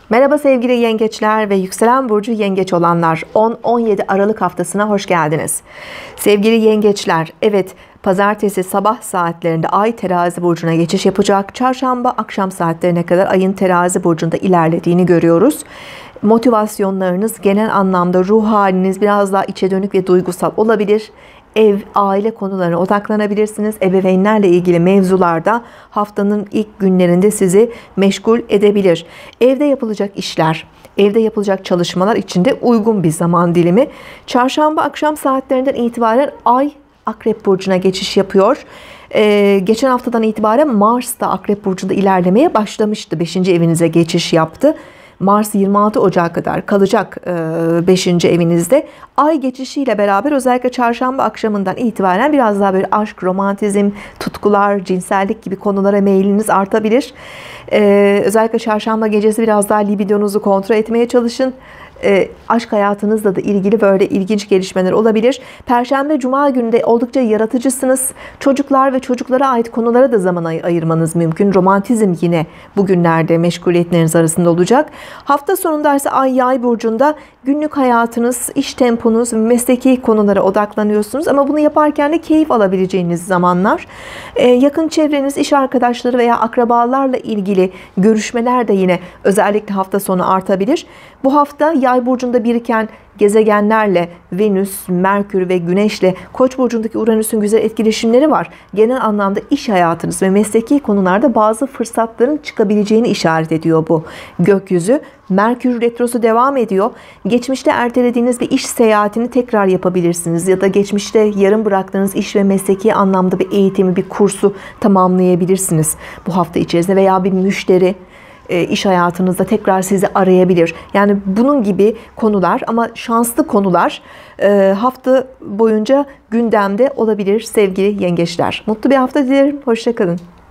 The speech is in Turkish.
Merhaba sevgili yengeçler ve yükselen burcu yengeç olanlar, 10-17 Aralık haftasına hoş geldiniz. Sevgili yengeçler, evet, pazartesi sabah saatlerinde ay terazi burcuna geçiş yapacak. Çarşamba akşam saatlerine kadar ayın terazi burcunda ilerlediğini görüyoruz. Motivasyonlarınız, genel anlamda ruh haliniz biraz daha içe dönük ve duygusal olabilir. Ev, aile konularına odaklanabilirsiniz. Ebeveynlerle ilgili mevzularda haftanın ilk günlerinde sizi meşgul edebilir. Evde yapılacak işler, evde yapılacak çalışmalar için de uygun bir zaman dilimi. Çarşamba akşam saatlerinden itibaren ay Akrep burcuna geçiş yapıyor. Geçen haftadan itibaren Mars da Akrep burcunda ilerlemeye başlamıştı. 5. evinize geçiş yaptı. Mars 26 Ocak'a kadar kalacak 5. evinizde. Ay geçişiyle beraber özellikle çarşamba akşamından itibaren biraz daha böyle aşk, romantizm, tutkular, cinsellik gibi konulara meyliniz artabilir. Özellikle çarşamba gecesi biraz daha libidonuzu kontrol etmeye çalışın. Aşk hayatınızla da ilgili böyle ilginç gelişmeler olabilir. Perşembe, Cuma günde oldukça yaratıcısınız. Çocuklar ve çocuklara ait konulara da zaman ayırmanız mümkün. Romantizm yine bugünlerde meşguliyetleriniz arasında olacak. Hafta sonunda ise Ay Yay burcunda günlük hayatınız, iş temponuz, mesleki konulara odaklanıyorsunuz. Ama bunu yaparken de keyif alabileceğiniz zamanlar. Yakın çevreniz, iş arkadaşları veya akrabalarla ilgili görüşmeler de yine özellikle hafta sonu artabilir. Bu hafta Yay burcunda biriken gezegenlerle, Venüs, Merkür ve Güneş'le Koç burcundaki Uranüs'ün güzel etkileşimleri var. Genel anlamda iş hayatınız ve mesleki konularda bazı fırsatların çıkabileceğini işaret ediyor bu gökyüzü. Merkür retrosu devam ediyor. Geçmişte ertelediğiniz bir iş seyahatini tekrar yapabilirsiniz ya da geçmişte yarım bıraktığınız iş ve mesleki anlamda bir eğitimi, bir kursu tamamlayabilirsiniz bu hafta içerisinde veya bir müşteri iş hayatınızda tekrar sizi arayabilir. Yani bunun gibi konular, ama şanslı konular hafta boyunca gündemde olabilir sevgili yengeçler. Mutlu bir hafta dilerim. Hoşça kalın.